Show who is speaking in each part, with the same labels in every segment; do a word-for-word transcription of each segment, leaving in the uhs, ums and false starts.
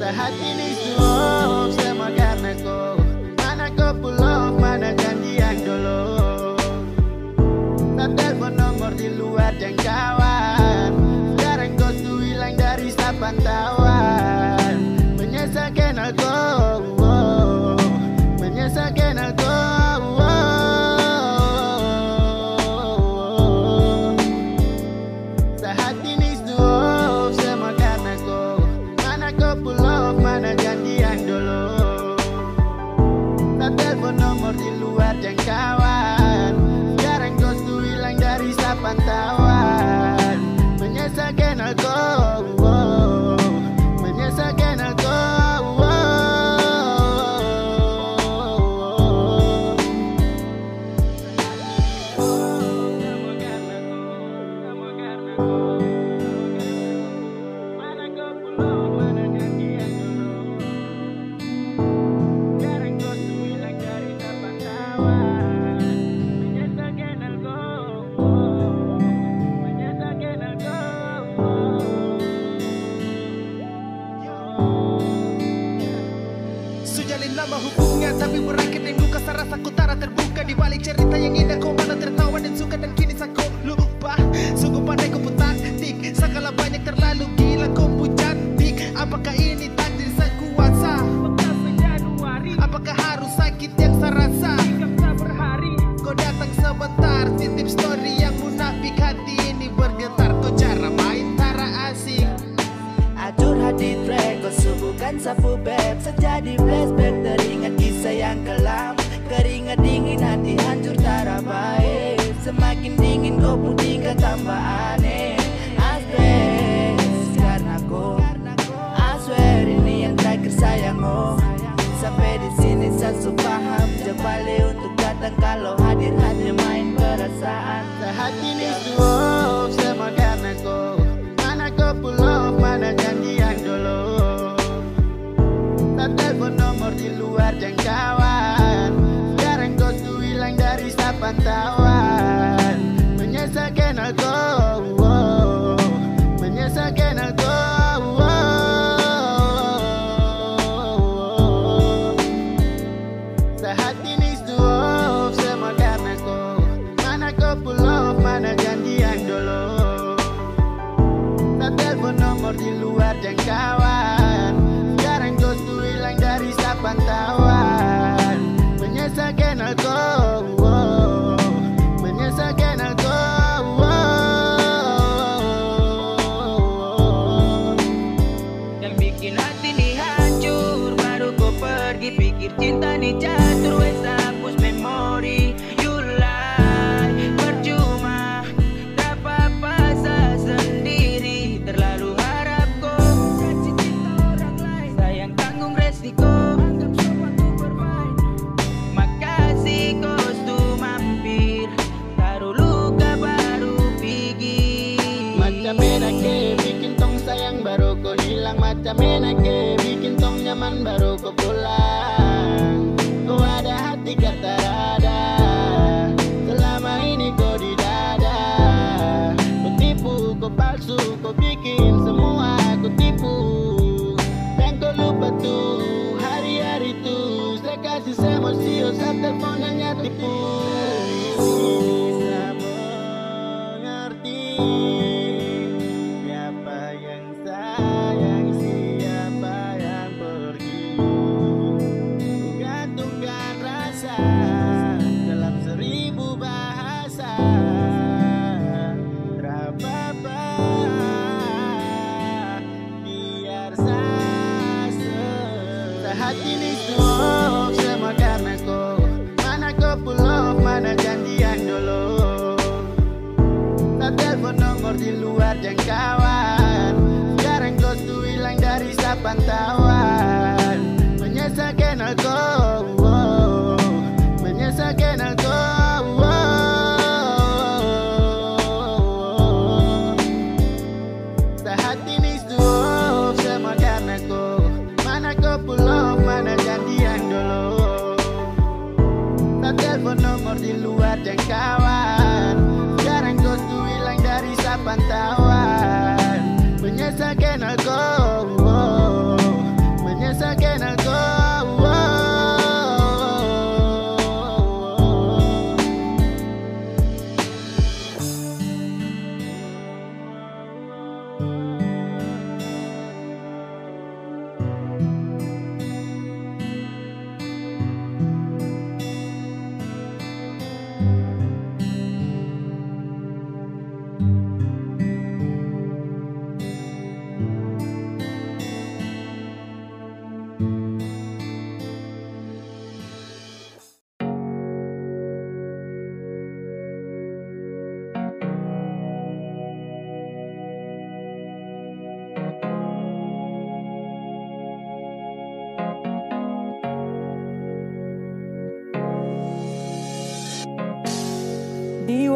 Speaker 1: Saat ini semua semua karena kau. Mana kau pull off, mana janji yang dulu. Tak telepon nomor di luar jangkauan. Sekarang kau tuh hilang dari pantauan. Menyesalkan aku, oh, menyesalkan aku, oh. Saat ini semua semua karena kau. Mana kau pull off, mana janji yang dulu. Tak telepon nomor di luar jangkauan. Sekarang kau tuh hilang dari pantauan. Menyesalkan aku, oh, menyesalkan aku, oh. Mana kau pull off, mana janji yang dulu. Sekarang kau tuh hilang dari pantauan. Menyesalkan aku, oh, menyesalkan aku, oh.
Speaker 2: Sujalin lama hubungan tapi berakhir dengan luka. Saya rasa ku tak terbuka di balik cerita yang indah. Kau malah tertawa dan suka dan kini saya kau lupa. Sungguh pandai kau putar tik. Sekala banyak terlalu gila kau pun cantik. Apakah ini takdir sang kuasa? Apakah harus sakit yang saya rasa? Kau datang sebentar, titip story yang munafik. Hati ini bergetar, kau cara main tara asing.
Speaker 3: Curhat di track, kau subuhkan sapu beb. Sejadi flashback teringat kisah yang kelam. Keringat dingin, hati hancur tara baik. Semakin dingin kau pun tinggal tambah aneh. Asbes karena kau, I swear ini yang terakhir sayang oh. Sampai di sini saya paham. Jebale untuk datang kalau hadir hanya main perasaan.
Speaker 1: Saat ini semua semua karena kau. Mana kau pull off, mana janji yang dulu. Tak telepon nomor di luar jangkauan. Sekarang kau tuh hilang dari pantauan. Menyesalkan aku, oh, menyesalkan aku, oh. Saat ini semua semua karena kau. Mana kau pull off, mana janji yang dulu. Tak telepon nomor di luar jangkauan. Sekarang kau tuh hilang dari pantauan. Menyesalkan aku, oh, menyesalkan aku, oh.
Speaker 3: Yang bikin hati nih hancur baru kau pergi. Pikir cinta nih catur, wes hapus memori. You lie, percuma. Tak apa-apa saya sendiri. Terlalu harap kau kasih cinta orang lain. Sayang tanggung resiko. Anggap sopan ku bermain. Makasih kostum mampir. Taruh luka baru pergi.
Speaker 1: Macam enake bikin tong sayang baru kau hilang. Macam enake bikin tong nyaman baru kau pulang. Kau ada hati kata rada. Selama ini kau di dada. Kau tipu, kau palsu, kau bikin semua aku tipu. Dan kau lupa tuh hari-hari tuh saya kasih semosio saat teleponnya tipu. Bisa mengerti siapa yang sayang, siapa yang pergi. Gantungkan rasa dalam seribu bahasa. Terapa-apa biar sase. Saat ini semua semua karena kau. Mana kau pull off, mana janji yang dulu. Tak telepon nomor di luar jangkauan. Sekarang kau tuh hilang dari pantauan. Menyesalkan aku, oh, menyesalkan aku, oh. Saat ini semua semua karena kau. Mana kau pull off, mana janji yang dulu. Tak telepon nomor di luar jangkauan. Sekarang kau tuh hilang dari pantauan. Menyesalkan aku, oh,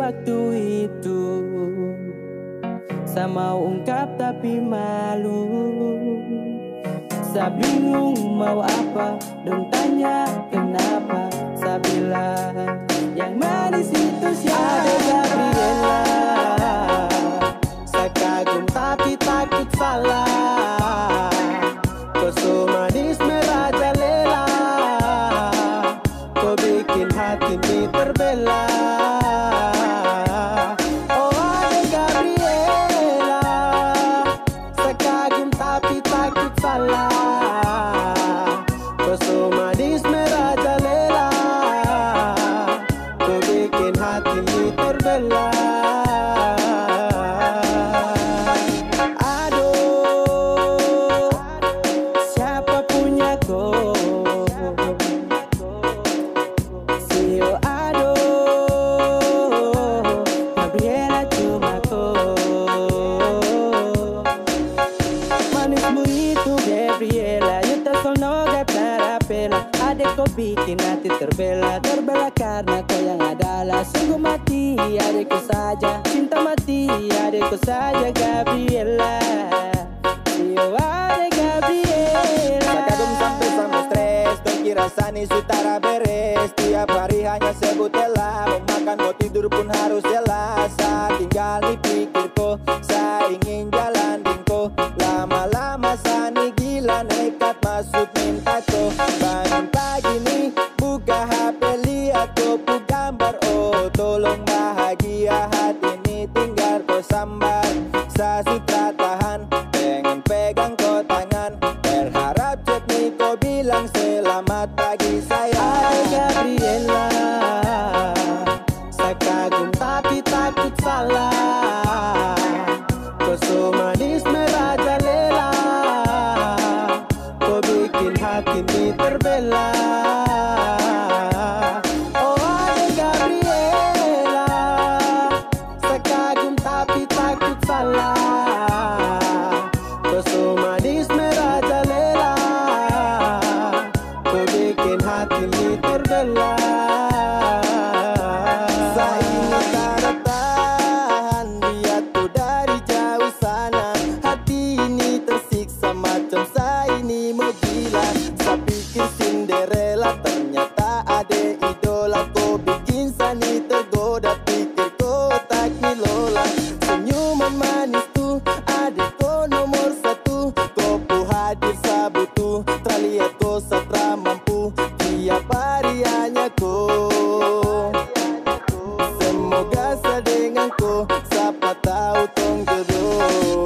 Speaker 3: waktu itu. Saya mau ungkap tapi malu. Saya bingung mau apa, dong tanya kenapa. Saya bilang yang manis itu siapa? Gabriela. Saya kagum tapi takut salah. Kau so manis merajalela. Kau bikin hati ini terbela. Oh ada Gabriela. Saya kagum tapi takut salah. Kau so manis merajalela. Kau bikin hati ini terbela. Aduh, siapa punya kau? Sio aduh, Gabriela cuma kau. Manismu itu Gabriela, you tak sono gak terapela. Adek kau bikin hati terbela, terbela karena kau yang adalah sungguh mati. Adekku saja, cinta mati, adekku saja Gabriela. Sio adek Gabriela.
Speaker 4: Saya kagum sampai sama stres, dong kira sani sutara beres. Tiap hari hanya sebut Ella, mau makan mau tidur pun harus Ella. Saya tinggal di pikirku, saya ingin jalan dingko. Lama-lama sani gila nekat masuk minta ko. Bangun pagi nih, buka H P lihat kopu gambar. Oh tolong bahagia hati ini tinggal ko sambar. Saya sutra tahan, pengen pegang ko tangan. Berharap chat nih kau bilang selamat pagi saya.
Speaker 3: Ada Gabriela. Saya kagum tapi takut salah. Kau so manis merajalela. Kau bikin hati ini terbela. Oh ada Gabriela. Saya kagum tapi takut salah. Kau so manis merajalela. Kau bikin hati ini terbela.
Speaker 4: Saya ini tak tahan, lihat tuh dari jauh sana. Hati ini tersiksa macam saya ini mau gila. Saya pikir Cinderella, ternyata ada idola. Kau bikin sani tergoda, pikir kau tak nilola. Senyuman manis tuh, adik kau nomor satu. Kau pu hadir sabutu, terlihat kau satra mampu. Tiap hari hanya kau. Semoga saya dengan kau, siapa tahu tong jodoh.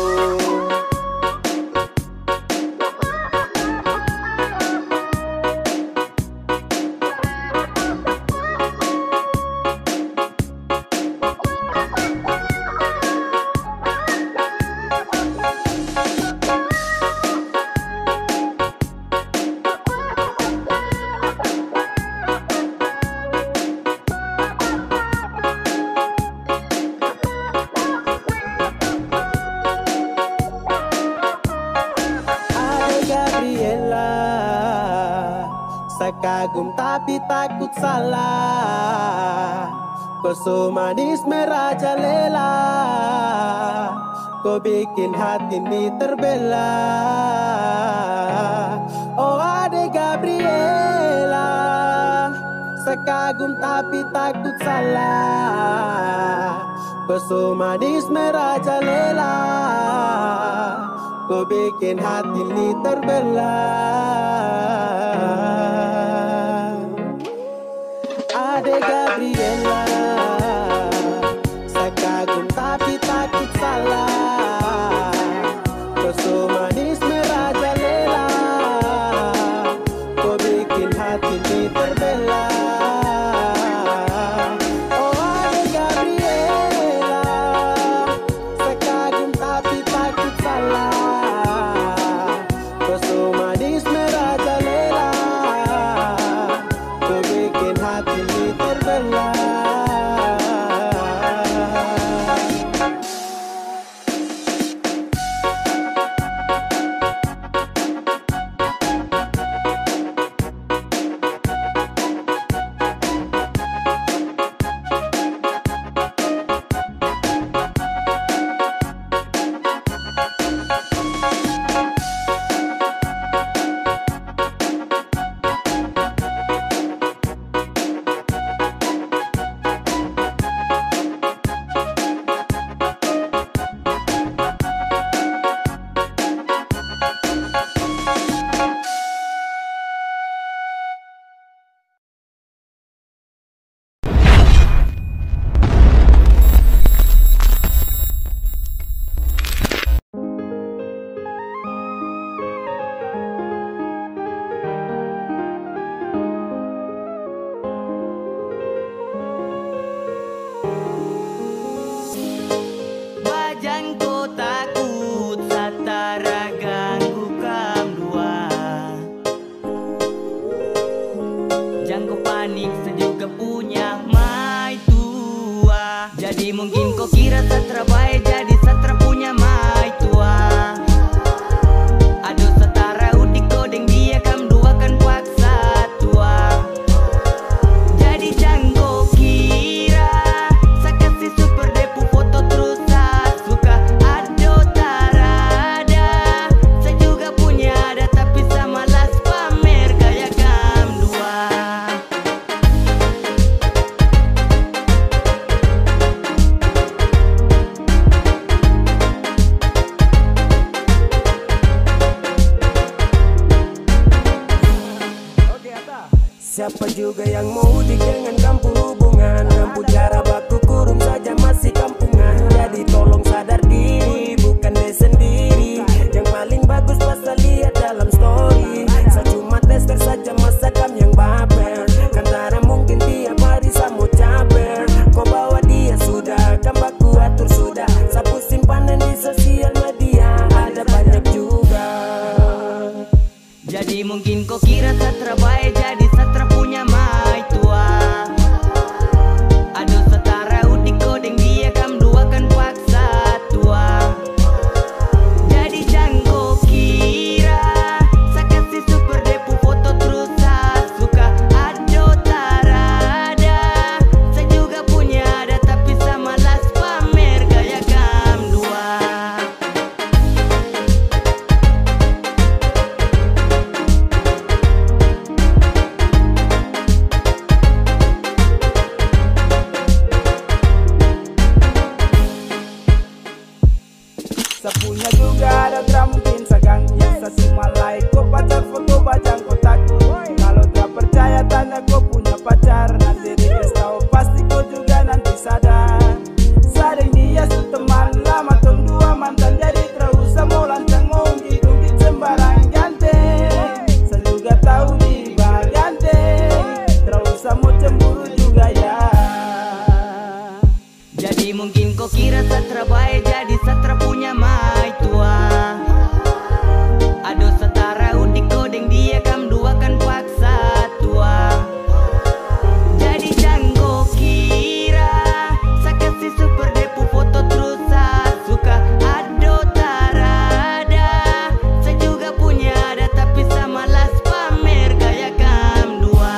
Speaker 3: Ada Gabriela. Saya kagum tapi takut salah. Kau so manis merajalela. Kau bikin hati ini terbela. Oh ada Gabriela. Saya kagum tapi takut salah. Kau so manis merajalela. Kau bikin hati ini terbela. Ada Gabriela. Saya kagum tapi takut salah. Kau so manis merajalela. Kau bikin hati ini terbela. Oh ada Gabriela. Saya kagum tapi takut salah. Kau so manis merajalela. Kau bikin hati ini terbela.
Speaker 5: Siapa juga yang mau dik dengan kampu hubungan? Kampu cara baku kurung saja masih kampungan. Jadi tolong sadar diri, bukan deh sendiri. Yang paling bagus pasal lihat dalam story. Saya cuma tester saja masa kam yang baper. Kantara mungkin tiap hari saya mau caper. Kau bawa dia sudah, kan baku atur sudah. Sapu simpanan di sosial media ada banyak juga.
Speaker 3: Jadi mungkin kau kira satra baik, jadi satra punya mai tua. Aduh setara udik kodeng dia kam dua kan paksa tua. Jadi jangan kau kira saya kasih super depu foto terus saya suka. Aduh tarada, saya juga punya ada tapi saya malas pamer gaya kam dua.
Speaker 5: Sapunya juga ada tak mungkin saganggu. Sa cuma like kau pacar foto bajang kotaku. Kalau tak percaya tanya kau punya pacar. Nanti dia tahu pasti kau juga nanti sadar. Sadeng dia su teman lama tong dua mantan. Jadi terus mau lancang mau ungkit-ungkit sembarang ganteng. Saya juga tahu di ganteng. Terus mau cemburu juga ya.
Speaker 3: Jadi mungkin kau kira satra baik, jadi satra punya mai tua. Aduh setara udik kodeng dia kam dua kan paksa tua. Jadi jangan kau kira saya kasih super depu foto terus saya suka. Aduh tarada, saya juga punya ada tapi saya malas pamer gaya kam dua.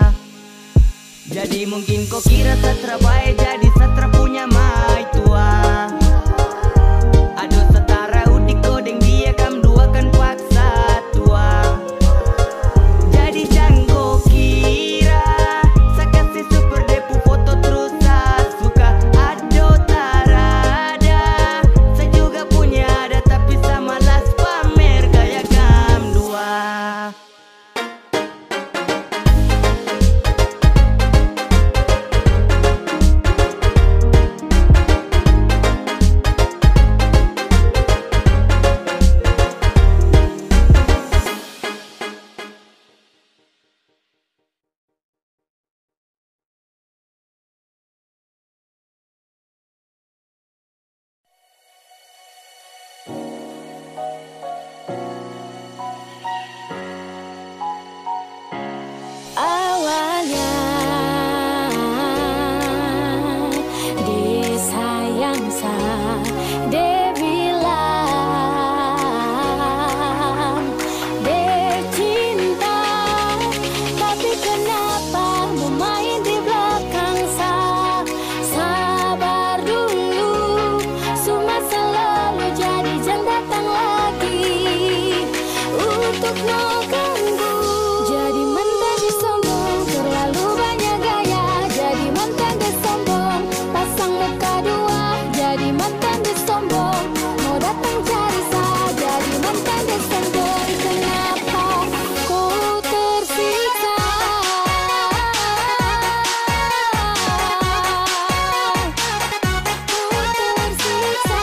Speaker 3: Jadi mungkin kau kira satra baik, jadi satra punya mai tua. Aduh setara udik kodeng dia kam dua kan paksa tua. Jadi jangan kau kira saya kasih super depu foto terus saya suka. Aduh tarada, saya juga punya ada tapi saya malas pamer gaya kam dua.
Speaker 6: Awalnya disayang sa de bilang de cinta, tapi kenapa mau main di belakang sa? Sabar dulu, semua selalu jadi jangan datang lagi untuk no ganggu. Jadi mantan disombong, terlalu banyak gaya. Jadi mantan disombong, pasang muka dua. Jadi mantan disombong, mau datang cari saya. Jadi mantan disombong, kenapa ku tersiksa? Ku tersiksa.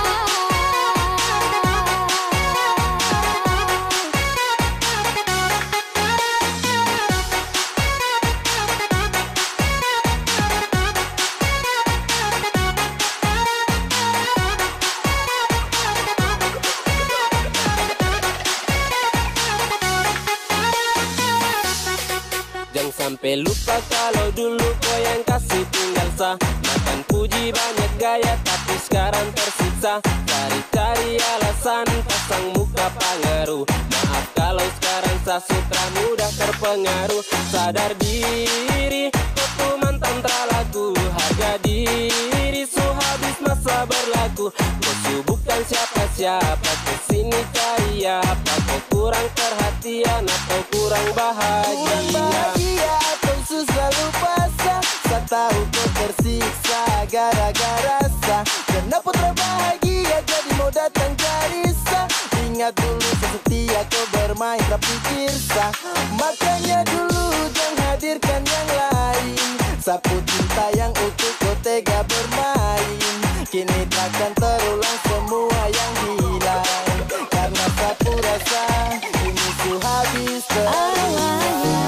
Speaker 5: Jangan sampai lupa kalau dulu kau yang kasih tinggal sah. Makan puji banyak gaya tapi sekarang tersiksa. Cari-cari alasan pasang muka pengaruh. Maaf kalau sekarang saya sutra mudah terpengaruh. Sadar diri kau tuh mantan terlaku. Harga diri su habis masa berlaku. Kau su bukan siapa-siapa, kesini cari apa? Kau kurang perhatian atau kurang bahagia?
Speaker 1: Bahagia atau susah lupa sa. Sa tahu kau tersiksa gara-gara sa. Kenapa terbahagia jadi mau datang cari sa.
Speaker 4: ingat dulu setia kau bermain tak pikir sah. Makanya dulu jangan hadirkan yang lain. Sapu cinta yang utuh kau tega bermain. Kini takkan terulang semua yang hilang. Karena sapu rasa ini su habis terhilang.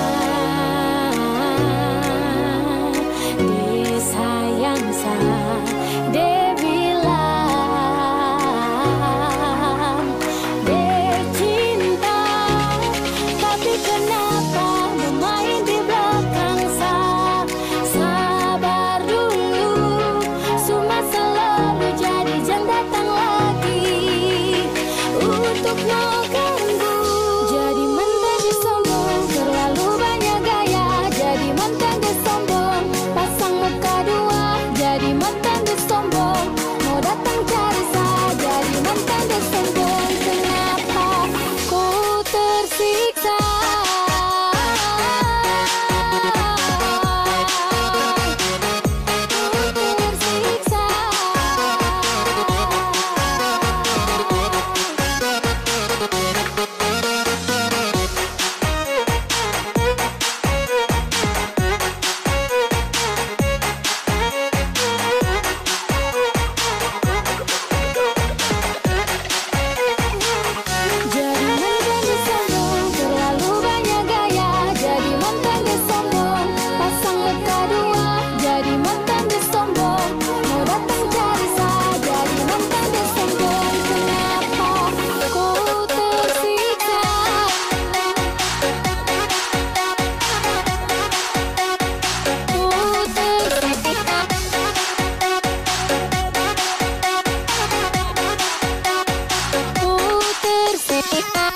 Speaker 6: Disayang sa de bilang de cinta, tapi kenapa bermain di belakang sa? Sabar dulu, semua selalu jadi jangan datang lagi untuk no ganggu. Jadi mantan di sombong, terlalu banyak gaya. Jadi mantan di sombong, pasang muka dua. Jadi mantan di sombong, mau datang cari saya. Jadi mantan di sombong, kenapa ku tersiksa? Jadi mantan di sombong, terlalu banyak gaya. Jadi mantan di sombong, pasang muka dua. Jadi mantan di sombong, mau datang cari saya. Jadi mantan di sombong, kenapa ku tersiksa? Ku tersiksa. Ku tersiksa.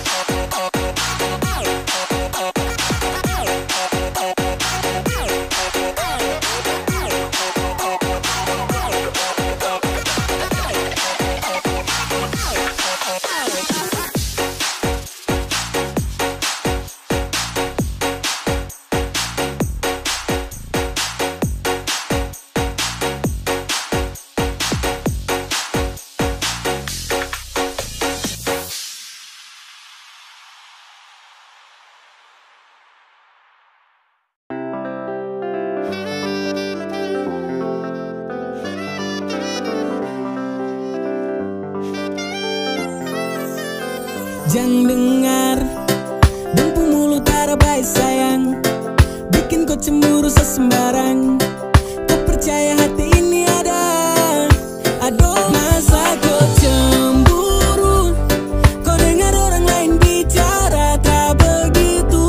Speaker 7: Jangan dengar Dempu mulut tak baik sayang, bikin kau cemburu sesembarang. Kau percaya hati ini ada? Aduh, masa kau cemburu? Kau dengar orang lain bicara tak begitu.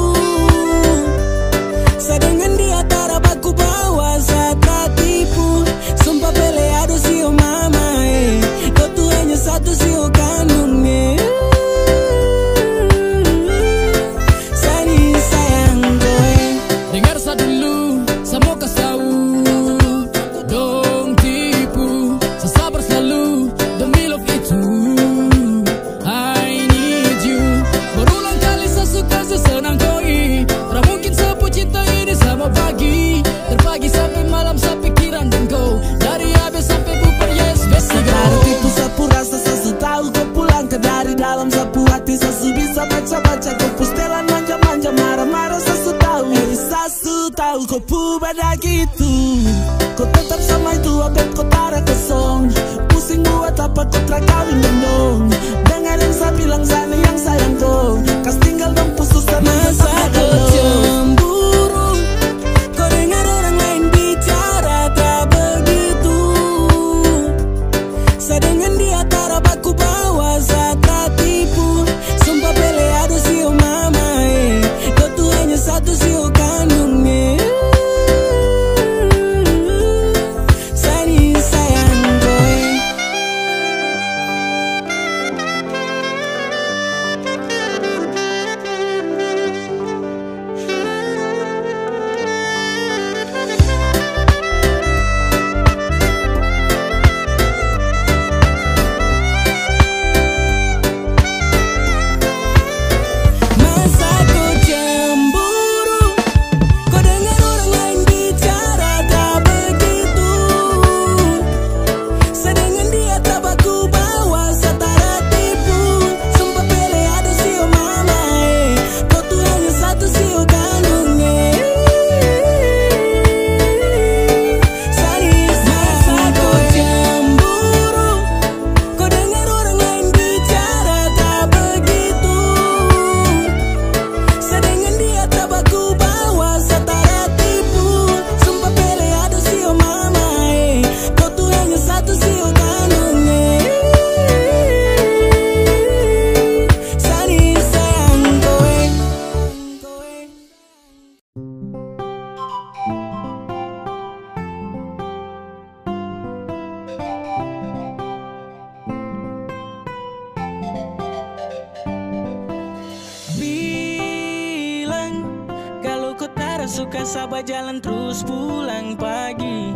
Speaker 7: Saya dengan dia tak dapat ku bawa, saya tak tipu. Sumpah pele aduh si oh mama eh. Kau tuh hanya satu si oh kandung eh. Kau pada gitu, kau tetap sama itu abet kau tarik kosong. Pusing buat apa kau terak kawin dong. Dengerin saya bilang sana yang sayang kau. Kas tinggal dong pusus sama masa kau cemburu. Kau dengar orang lain bicara tak begitu. Saya dengan dia tak dapat ku bawa, saya tak tipu. Sumpah pele aduh si oh mama eh. Kau tuh hanya satu si oh kandung eh. suka sabar jalan terus pulang pagi.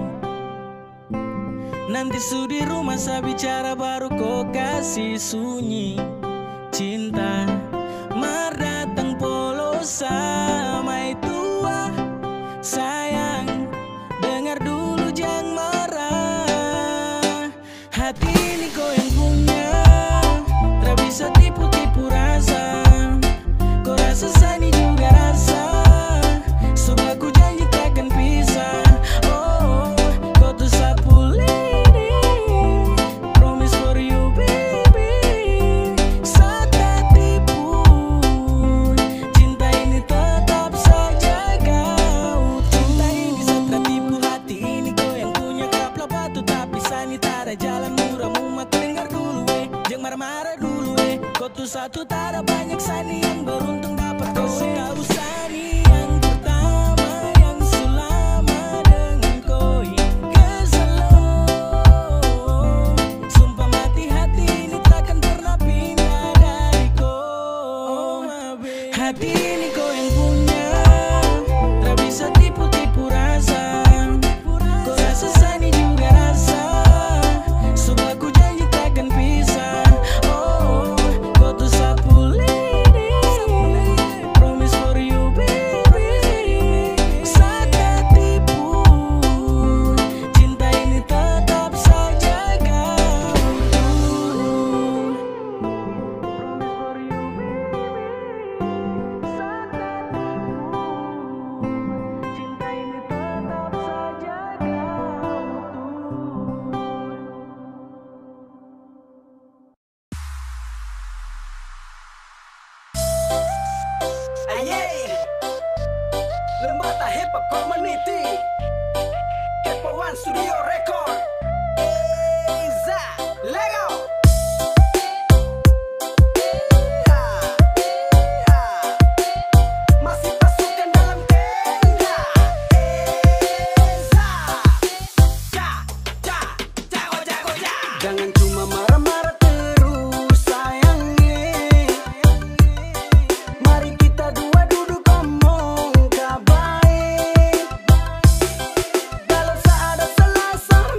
Speaker 7: Nanti su di rumah saya bicara baru kau kasih sunyi. Cinta mar datang polos sama tua. Sayang dengar dulu jangan marah. Hati ini kau yang punya, tak bisa tipu-tipu rasa. Kau rasa sani juga rasa. Sudah ku janji takkan pisah. Oh, kau tuh sapu lidi. Promise for you baby. Saat tak tipu. Cinta ini tetap saja kau. Cinta ini saat tak tipu. Hati ini kau yang punya. Kapla batu tapi sani tak ada jalan murah. Mumat dengar dulu eh, jangan marah-marah dulu eh. Kau tuh satu tak ada banyak sani yang beruntung dapat kau. Tahu sani yang pertama yang selama dengan kau hingga selalu. Sumpah mati hati ini takkan pernah pindah dari kau. Hati ini kau yang punya, tak bisa tipu-tipu rasa. Kau rasa sani juga rasa. Sumpah ku janji takkan pisah. Oh, kau tuh sapu lidi. Promise for you baby. Saat tak tipu. Cinta ini tetap saja kau. Promise for you baby. Saat tak tipu. Cinta ini tetap saja kau.
Speaker 8: Ayy, Lembata Hip Hop Community, Kepo One Studio Record. Eza, Lego. Masih pasukan dalam tenda. Eza, ja, ja, jago, jago, ja. Jangan cuma marah-marah terus sayangnya. Mari kita dua duduk ngomong kabaik. Kalau tak ada salah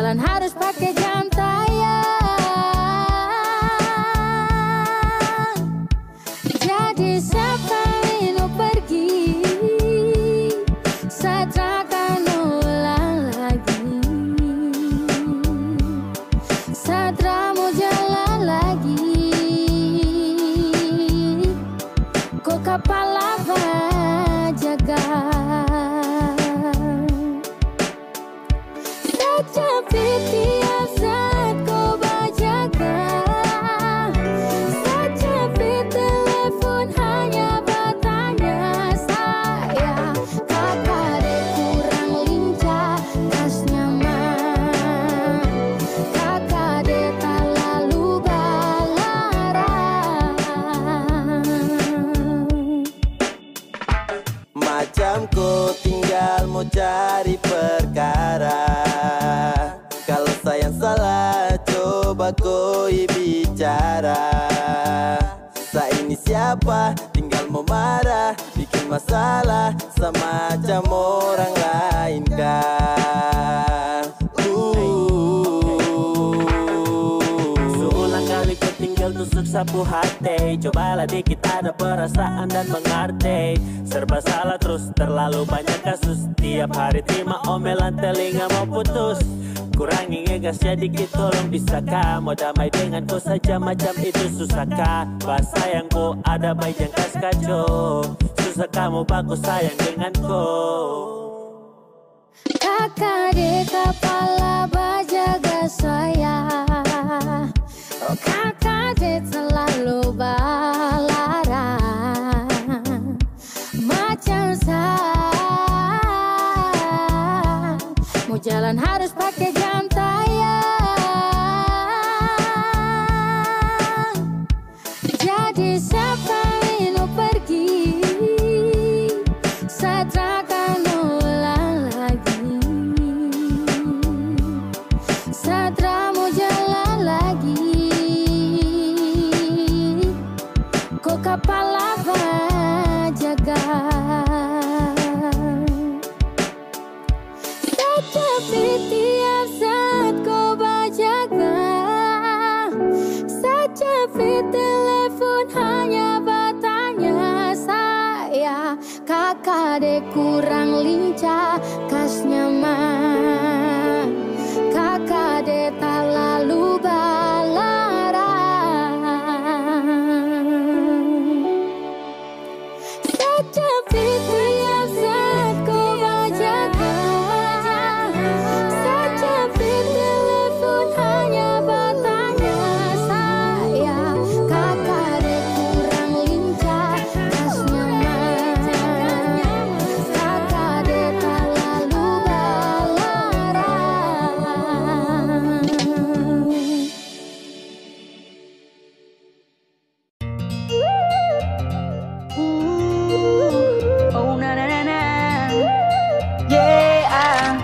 Speaker 6: jalan harus pakai jam tayang. Jadi siapa mau pergi, saya takkan ulang lagi. Saya mau jalan lagi. Kok kapal apa jaga. Tapi tiap saat kau berjaga. Tapi telepon hanya bertanya saya. Kakak dek kurang lincah, kas nyaman. Kakak dek tak lalu balarang.
Speaker 4: Macam kau tinggal mau cari perkara. Kalau sayang salah coba kau bicara. Saya ini siapa tinggal mau marah, bikin masalah semacam orang lain kah. Seulang kali kau tinggal tusuk sapu hati. Cobalah dikit ada perasaan dan mengerti. Serba salah terus terlalu banyak kasus. Tiap hari terima omelan telinga mau putus. Kurangi ngegasnya dikit tolong bisakah. Mau damai dengan kau saja macam itu susahkah. Bahasa yang kau ada baik yang kas kacau. Susah kamu baku sayang dengan kau.
Speaker 6: Kakak di kepala berjaga saya. Oh kakak di selalu balarang. Macam saya mau jalan harus pakai jam tayang. Jadi siapa mau pergi, saya takkan ulang lagi. Saya mau jalan lagi. Kok kapal apa jaga. Tapi tiap saat kau berjaga. Tapi telepon hanya bertanya saya. Kakak dek kurang lincah, kas nyaman. Kakak dek tak lalu balarang. Tapi tiap saat kau berjaga. Tapi telepon hanya bertanya saya. Kakak dek kurang lincah, kas nyaman. Kakak dek tak lalu balarang.
Speaker 3: Oh na na na na, yeah.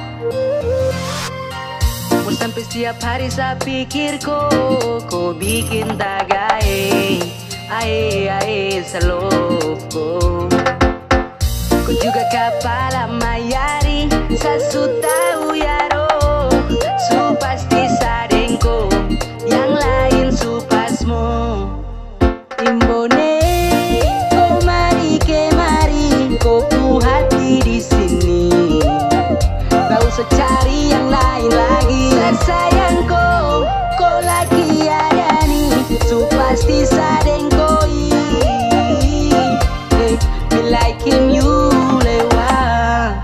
Speaker 3: Mau sampai setiap hari saya pikir kok, kok bikin tak gae, ae ae seloko. Kau juga kepala mayari, saya su tahu ya roh, su pasti sadengko, yang lain su pasmo. Imbone, kau mari kemari, kau ku hati di sini. Gak usah cari yang lain lagi. Saya sayang kau, kau lagi ada nih, su pasti sadengkoi. Hey, me like him you lewat.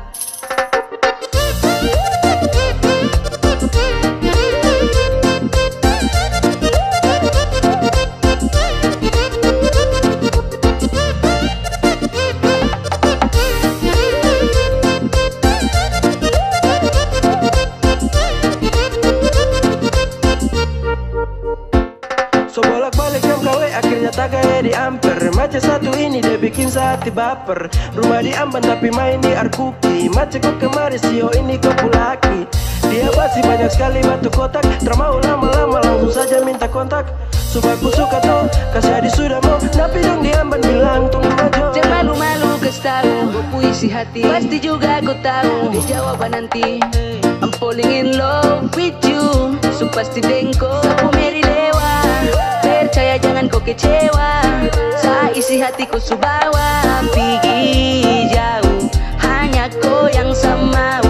Speaker 9: So bolak-balik jam gawe akhirnya tak gaya di amper. Macam satu ini dia bikin hati baper. Rumah di Amban tapi main di Arkuki. Macam kok kemarin sio ini kau pulaki. Dia basi banyak sekali batu kotak. Termau lama-lama langsung saja minta kontak. Subaku suka toh, kasih adi sudah mau. Tapi dong di Amban bilang tunggu aja.
Speaker 3: Jangan malu-malu kasih tahu, gue puisi hati. Pasti juga aku tahu di jawaban nanti. I'm falling in love with you. So pasti dengko sapu meri dewa. Percaya jangan kau kecewa. Saya isi hatiku subawa. Pergi jauh, hanya kau yang sama.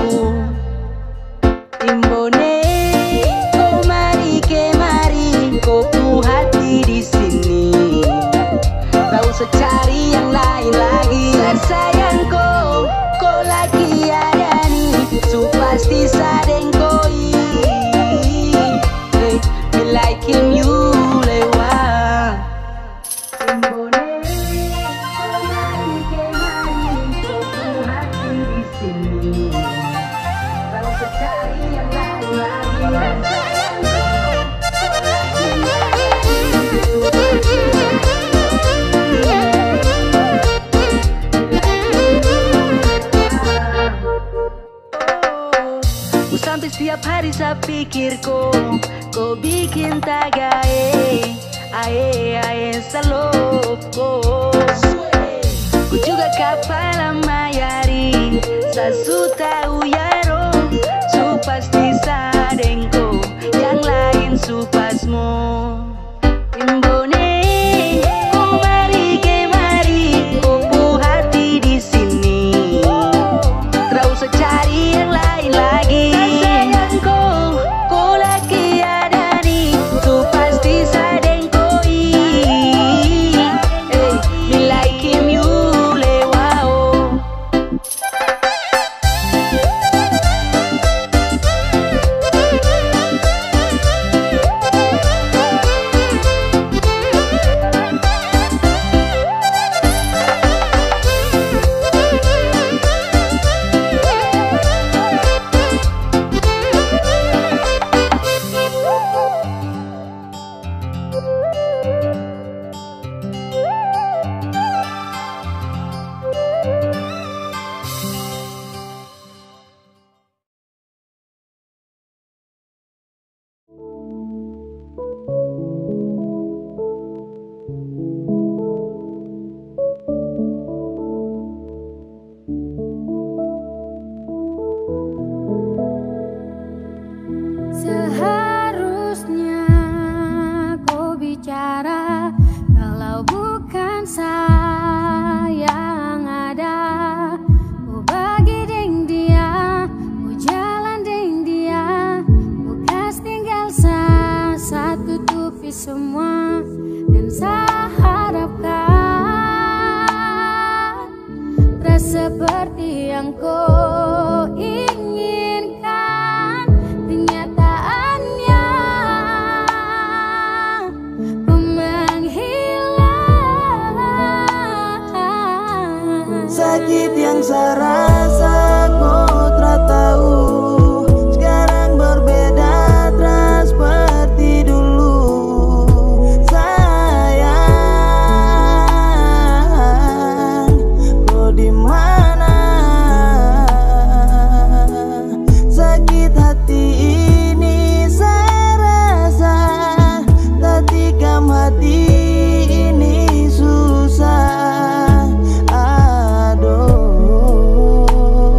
Speaker 3: Timbone, kau mari kemari, kau ku hati di sini. Tak usah cari yang lain lagi. Sayangku, kau lagi ada nih. So pasti sadeng koi. Hey, me like him you lewat. Timbone, kau mari kemari, kau ku hati di sini. Tak usah cari yang lain lagi. Sampai setiap hari saya pikir kau, kau bikin tagae, ae ae salop kau. Ku juga kapal mayari, sasu tahu yaro, su pasti sadeng kau, yang lain su pasmo. Timbone, kau mari kemari, kau pu hati di sini. Tak usah cari yang lain lagi.
Speaker 6: Seharusnya kau bicara, kalau bukan saya yang ada. Kau bagi deng dia, kau jalan deng dia, kau kas tinggal sah, satu tutupi semua. Dan saya harapkan tak seperti yang kau inginkan. Kenyataannya kau menghilang.
Speaker 9: Sakit yang saya rasa kau tak tahu. Sekarang berbeda tak seperti dulu. Sayang, kau di mana? Sakit hati ini saya rasa, tak tikam hati ini susah. Aduh,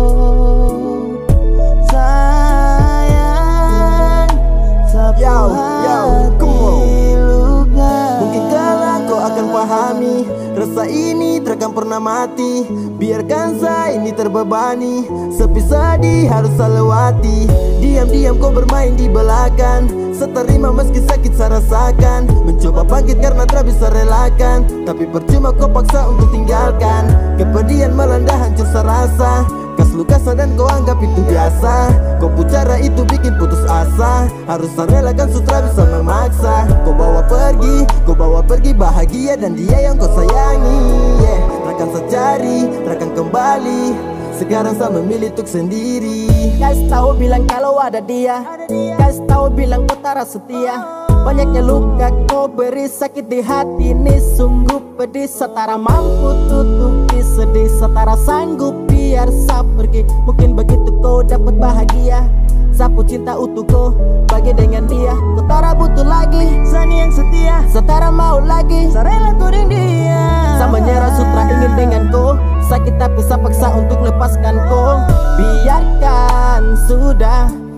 Speaker 9: sayang, sapu hati luka. Mungkin kelak kau akan pahami, rasa ini takkan pernah mati. Biarkan saya ini terbebani, sepi sedih harus saya lewati. Diam-diam kau bermain di belakang, seterima meski sakit saya rasakan. Mencoba bangkit karena tak bisa relakan, tapi percuma kau paksa untuk tinggalkan. Kepedihan melanda hancur saya rasa, kas luka dan kau anggap itu biasa. Kau pucara itu bikin putus asa, harus saya relakan sutra bisa memaksa. Kau bawa pergi, kau bawa pergi bahagia dan dia yang kau sayangi, yeah. Takkan saya cari, takkan kembali. Sekarang saya memilih untuk sendiri.
Speaker 10: Kasih tahu bilang kalau ada dia, kasih tahu bilang kau tak setia. Banyaknya luka kau beri, sakit di hati ini sungguh pedih. Setara mampu tutupi sedih, setara sanggup biar saya pergi. Mungkin begitu kau dapat bahagia, sapu cinta utuh kau bagi dengan dia. Kau tak butuh lagi Sani yang setia, setara mau lagi saya rela tuding dia. Saya menyerah sutra ingin dengan kau, sakit tapi saya paksa untuk lepaskan kau. Biarkan sudah,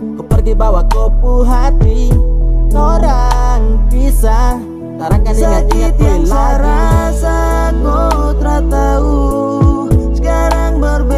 Speaker 10: bawa kopu hati. Orang bisa tarakan ingat-ingat lagi.
Speaker 8: Rasa kau tak tahu sekarang berbeda.